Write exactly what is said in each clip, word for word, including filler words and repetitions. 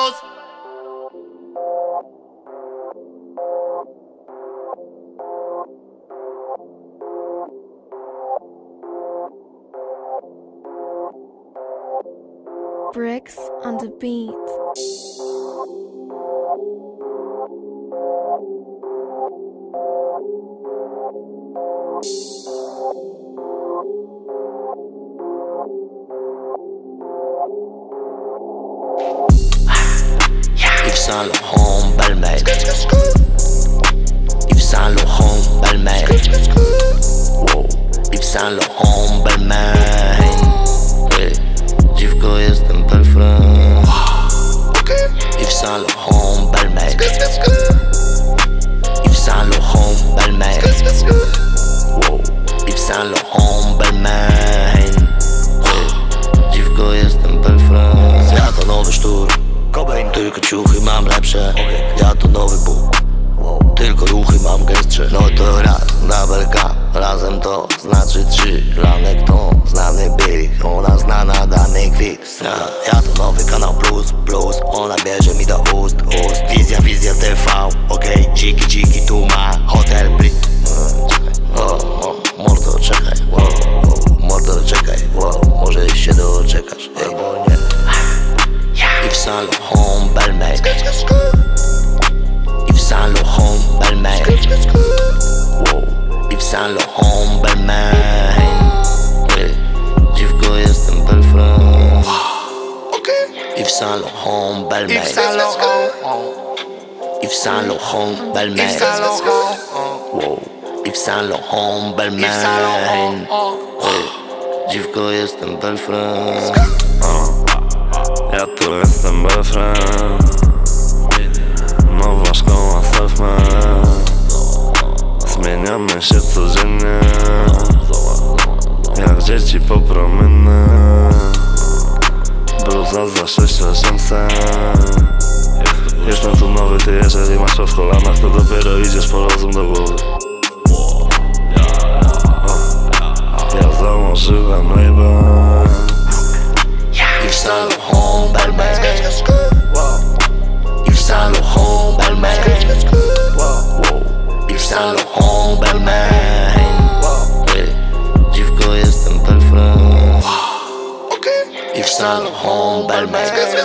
Bricks on the beat. Yves Saint Laurent Balmain, Yves Saint Laurent Balmain, wow. Yves Saint Laurent Balmain, hey. Dziwko, jestem belfrem. Yves Saint Laurent Balmain, Yves Saint Laurent Balmain, wow. Yves Saint Laurent Balmain, hey. Dziwko, jestem belfrem. Ja to nowy sztur, tylko ciuchy mam lepsze. Ja to nowy Bóg, tylko ruchy mam gęstsze. No to raz, double K, razem to znaczy trzy. Lanek to znany bieg, ona znana dany kwik. Ja, ja to nowy kanał plus, plus, ona bierze mi do ust, ust. Wizja, wizja T V, okej, okay. Dziki, dziki, tu ma hotel bli. O, o, mordo, czekaj, wow, wow, mordo, czekaj, wow, może się doczekasz, albo nie. Yves Saint Laurent Balmain, Yves Saint Laurent Balmain, wow. Yves Saint Laurent Balmain, hey. Dziwko, jestem belfrem. Yves Saint Laurent Balmain, Yves Saint Laurent Balmain, wow. Yves Saint Laurent Balmain, hey. Dziwko, jestem belfrem. Ja tu jestem belfrem. Nowa szkoła self-made. Zmieniamy się codziennie, jak dzieci po promienny. Bluza za sześć tysięcy. Jestem tu nowy, ty jeżeli masz to w kolanach, to dopiero idziesz po rozum do głowy. Ja założyłem label Yves Saint Laurent Balmain, Yves Saint Laurent Balmain, wow. Yves Saint Laurent Balmain, hey. Dziwko, jestem belfrem. Yves Saint Laurent Balmain,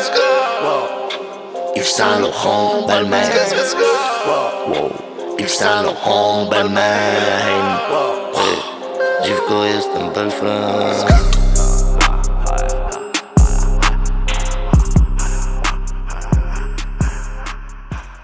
Yves Saint Laurent Balmain, wow. Yves Saint Laurent Balmain, hey. Dziwko, jestem belfrem.